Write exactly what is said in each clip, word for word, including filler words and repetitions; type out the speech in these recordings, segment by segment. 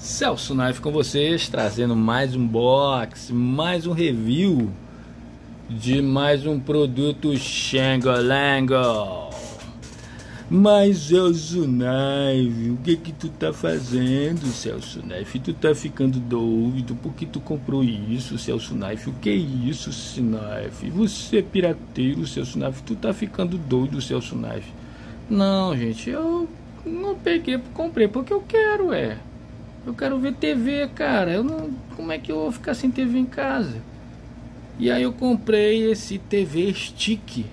Celso Knife com vocês, trazendo mais um box, mais um review de mais um produto Xengolengo. Mas Celso Knife, o que que tu tá fazendo, Celso Knife? Tu tá ficando doido? Por que tu comprou isso, Celso Knife? O que é isso, Knife? Você é pirateiro, Celso Knife? Tu tá ficando doido, Celso Knife? Não, gente, eu não peguei, comprei porque eu quero, é. Eu quero ver T V, cara. Eu não, como é que eu vou ficar sem T V em casa? E aí eu comprei esse T V Stick.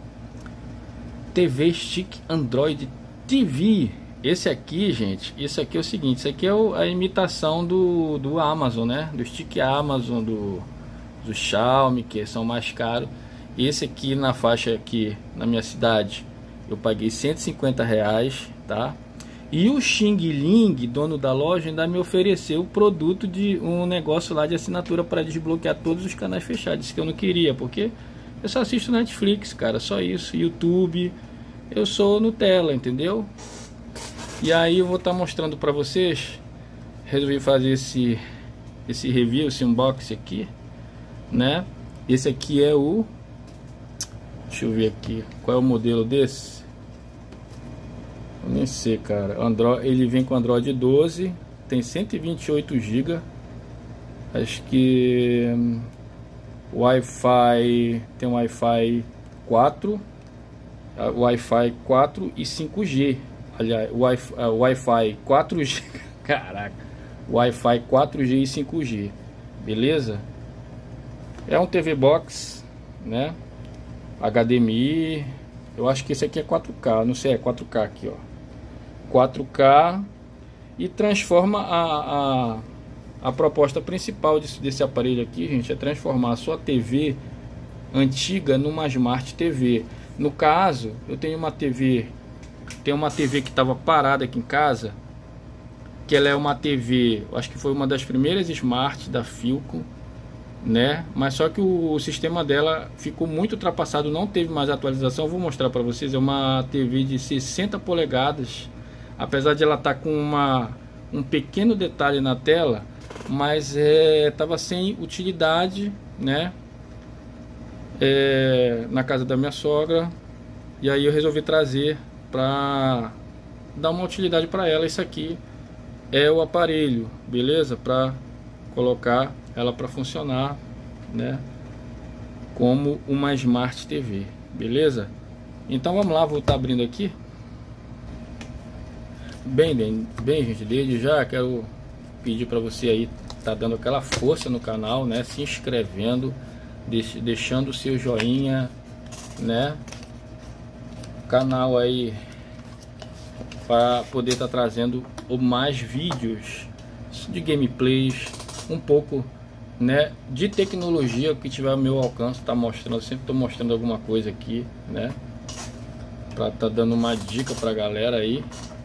T V Stick Android T V. Esse aqui, gente, isso aqui é o seguinte, isso aqui é a imitação do, do Amazon, né? Do Stick Amazon, do, do Xiaomi, que são mais caros. Esse aqui na faixa aqui na minha cidade, eu paguei cento e cinquenta reais, tá? E o Xing Ling, dono da loja, ainda me ofereceu o produto de um negócio lá de assinatura para desbloquear todos os canais fechados. Disse que eu não queria, porque eu só assisto Netflix, cara, só isso. YouTube, eu sou Nutella, entendeu? E aí eu vou estar tá mostrando para vocês. Resolvi fazer esse, esse review, esse unboxing aqui, né? Esse aqui é o... Deixa eu ver aqui, qual é o modelo desse? Eu nem sei, cara. Android, ele vem com Android doze, tem cento e vinte e oito gigas. Acho que hum, Wi-Fi, tem Wi-Fi quatro, Wi-Fi quatro e cinco G. Aliás, Wi-Fi, uh, Wi-Fi quatro G. Caraca, Wi-Fi quatro G e cinco G. Beleza? É um T V Box, né? H D M I. Eu acho que esse aqui é quatro K, não sei, é quatro K aqui, ó. quatro K, e transforma a, a, a proposta principal desse, desse aparelho aqui, gente, é transformar a sua T V antiga numa Smart T V. No caso, eu tenho uma T V, tem uma T V que estava parada aqui em casa, que ela é uma T V, acho que foi uma das primeiras Smart da Philco, né? Mas só que o, o sistema dela ficou muito ultrapassado, não teve mais atualização. Eu vou mostrar para vocês. É uma T V de sessenta polegadas, apesar de ela estar tá com uma, um pequeno detalhe na tela, mas é, tava sem utilidade, né? É, na casa da minha sogra, e aí eu resolvi trazer para dar uma utilidade para ela. Isso aqui é o aparelho, beleza? Para colocar ela para funcionar, né, como uma Smart T V, beleza? Então vamos lá, vou estar abrindo aqui. Bem, bem, bem, gente, desde já quero pedir para você aí tá dando aquela força no canal, né, se inscrevendo, deixando o seu joinha, né, canal aí para poder estar tá trazendo mais vídeos de gameplays, um pouco, né, de tecnologia que tiver ao meu alcance, tá mostrando, sempre tô mostrando alguma coisa aqui, né, para tá dando uma dica pra galera aí,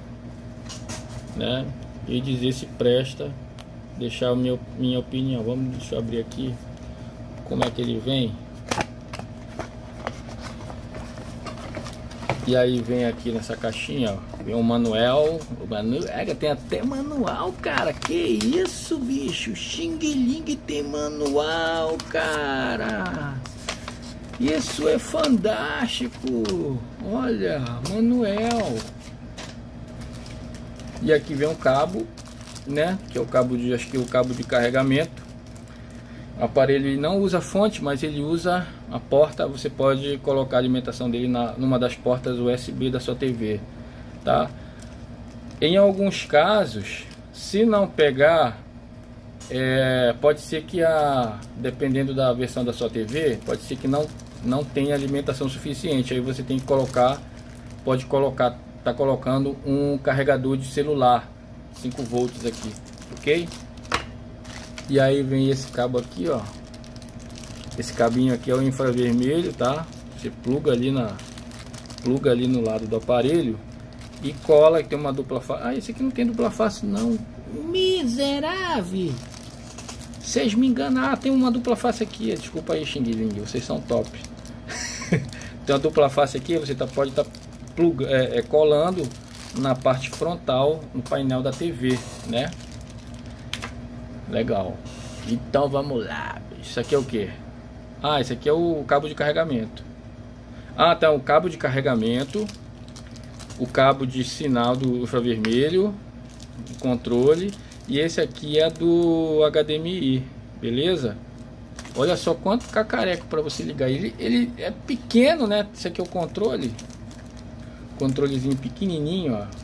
né, e dizer se presta, deixar a minha, minha opinião. Vamos, deixa eu abrir aqui como é que ele vem. E aí vem aqui nessa caixinha, ó, vem um manual, o manual, é, tem até manual, cara, que isso, bicho, Xing Ling tem manual, cara, isso é fantástico, olha, manual. E aqui vem um cabo, né, que é o cabo de, acho que é o cabo de carregamento. O aparelho ele não usa fonte, mas ele usa a porta. Você pode colocar a alimentação dele na, numa das portas U S B da sua T V, tá? Em alguns casos, se não pegar, é, pode ser que a, dependendo da versão da sua T V, pode ser que não não tenha alimentação suficiente. Aí você tem que colocar, pode colocar, tá colocando um carregador de celular cinco volts aqui, ok? E aí vem esse cabo aqui, ó. Esse cabinho aqui é o infravermelho, tá? Você pluga ali na pluga ali no lado do aparelho e cola, que tem uma dupla face. Ah, esse aqui não tem dupla face não. Miserável. Vocês me enganaram, tem uma dupla face aqui. Desculpa aí, Xing Ling, vocês são top. Tem uma dupla face aqui, você tá, pode estar tá é, é, colando na parte frontal, no painel da T V, né? Legal. Então vamos lá. Isso aqui é o que? Ah, esse aqui é o cabo de carregamento. Ah, tá, o cabo de carregamento, o cabo de sinal do infravermelho, o controle, e esse aqui é do H D M I, beleza? Olha só quanto cacareco para você ligar. Ele, ele é pequeno, né? Esse aqui é o controle. Controlezinho pequenininho, ó.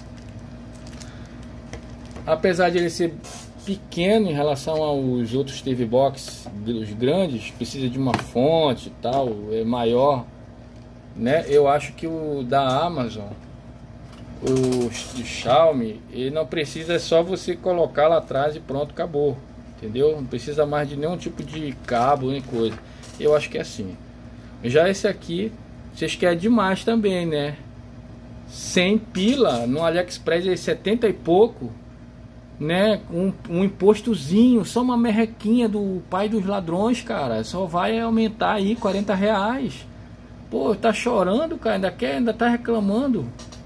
Apesar de ele ser pequeno em relação aos outros T V Box dos grandes, precisa de uma fonte e tal, é maior, né? Eu acho que o da Amazon, o, o Xiaomi, ele não precisa, é só você colocar lá atrás e pronto, acabou. Entendeu? Não precisa mais de nenhum tipo de cabo nem coisa. Eu acho que é assim. Já esse aqui, vocês querem demais também, né? Sem pila, no AliExpress é setenta e pouco, né? Um, um impostozinho, só uma merrequinha do pai dos ladrões, cara. Só vai aumentar aí quarenta reais. Pô, tá chorando, cara. Ainda quer, ainda tá reclamando.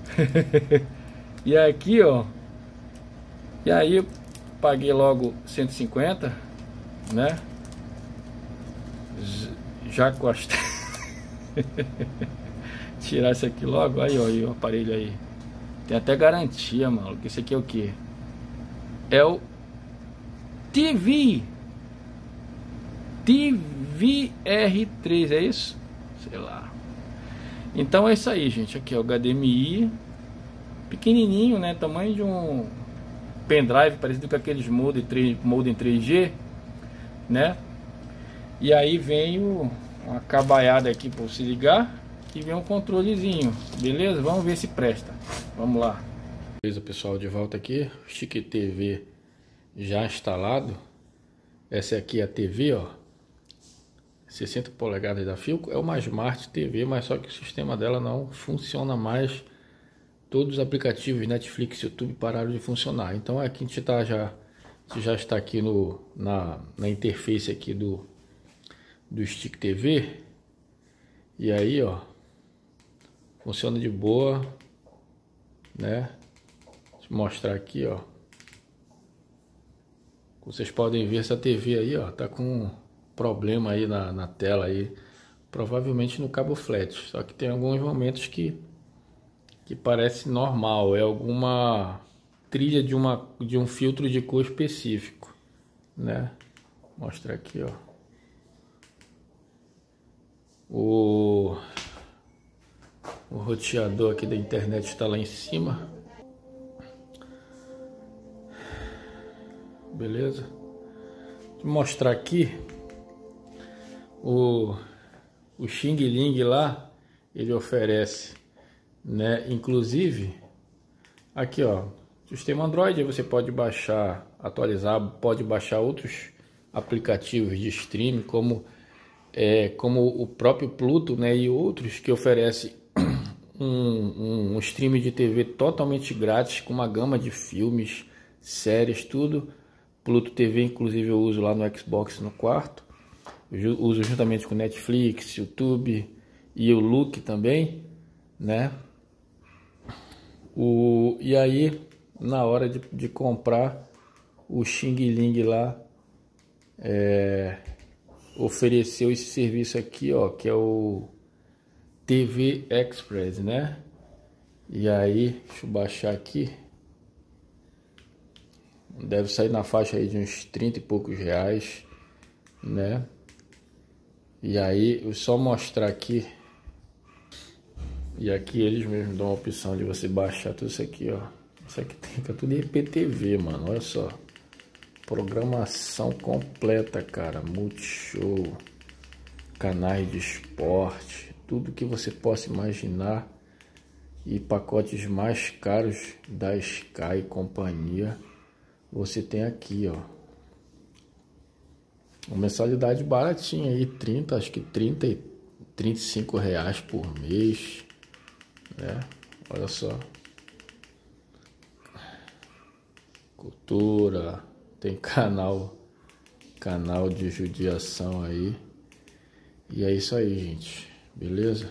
E aqui, ó. E aí eu paguei logo cento e cinquenta, né? Já gostei. Tirar isso aqui logo. Aí, ó, aí, o aparelho aí. Tem até garantia, mano. Esse aqui é o que? É o T V T V R três, é isso? Sei lá. Então é isso aí, gente. Aqui é o H D M I. Pequenininho, né? Tamanho de um pendrive, parecido com aqueles modem três G, né? E aí vem o, uma cabaiada aqui para se ligar e vem um controlezinho, beleza? Vamos ver se presta. Vamos lá. Beleza, pessoal, de volta aqui. O Stick T V já instalado. Essa aqui é a T V, ó, sessenta polegadas da Philco. É uma Smart T V, mas só que o sistema dela não funciona mais. Todos os aplicativos Netflix e YouTube pararam de funcionar. Então aqui a gente tá já, já está aqui no, na, na interface aqui do, do Stick T V. E aí, ó, funciona de boa, né? Deixa eu mostrar aqui, ó. Vocês podem ver essa T V aí, ó, tá com problema aí na, na tela aí. Provavelmente no cabo flat. Só que tem alguns momentos que que parece normal, é alguma trilha de uma de um filtro de cor específico, né? Vou mostrar aqui, ó. O o roteador aqui da internet está lá em cima. Beleza? Vou mostrar aqui o o Xing Ling lá, ele oferece, né? Inclusive aqui, ó, sistema Android, aí você pode baixar, atualizar, pode baixar outros aplicativos de streaming, como é, como o próprio Pluto, né, e outros que oferece um, um, um stream de T V totalmente grátis, com uma gama de filmes, séries, tudo. Pluto T V, inclusive, eu uso lá no Xbox no quarto, eu uso juntamente com Netflix, YouTube e o Look também, né? O, e aí, na hora de, de comprar, o Xing Ling lá é, ofereceu esse serviço aqui, ó, que é o T V Express, né? E aí, deixa eu baixar aqui. Deve sair na faixa aí de uns trinta e poucos reais, né? E aí, eu só mostrar aqui. E aqui eles mesmos dão a opção de você baixar tudo isso aqui, ó. Isso aqui tem tá tudo I P T V, mano. Olha só. Programação completa, cara. Multishow. Canais de esporte. Tudo que você possa imaginar. E pacotes mais caros da Sky e companhia. Você tem aqui, ó. Uma mensalidade baratinha aí. trinta, acho que trinta e trinta e cinco reais por mês. É, olha só, cultura, tem canal, canal de judiação aí, e é isso aí, gente, beleza?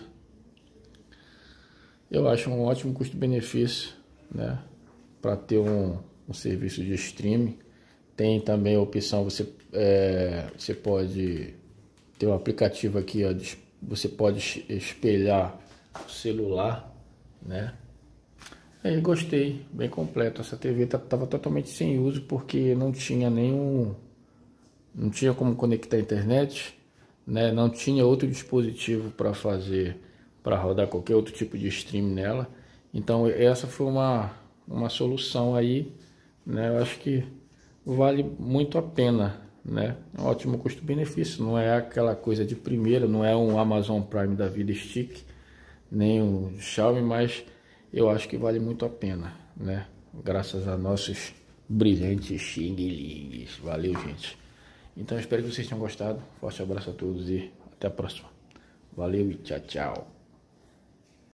Eu acho um ótimo custo-benefício, né, para ter um, um serviço de streaming, Tem também a opção, você, é, você pode ter um aplicativo aqui, ó, de, você pode espelhar o celular, né? Aí gostei, bem completo. Essa T V estava totalmente sem uso porque não tinha nenhum, não tinha como conectar a internet, né? Não tinha outro dispositivo para fazer, para rodar qualquer outro tipo de stream nela. Então essa foi uma, uma solução aí, né? Eu acho que vale muito a pena, né? Um ótimo custo-benefício, não é aquela coisa de primeira, não é um Amazon Prime da vida Stick, nem um Xiaomi, mas eu acho que vale muito a pena, né? Graças a nossos brilhantes Xing Lings. Valeu, gente. Então espero que vocês tenham gostado. Forte abraço a todos e até a próxima. Valeu e tchau, tchau.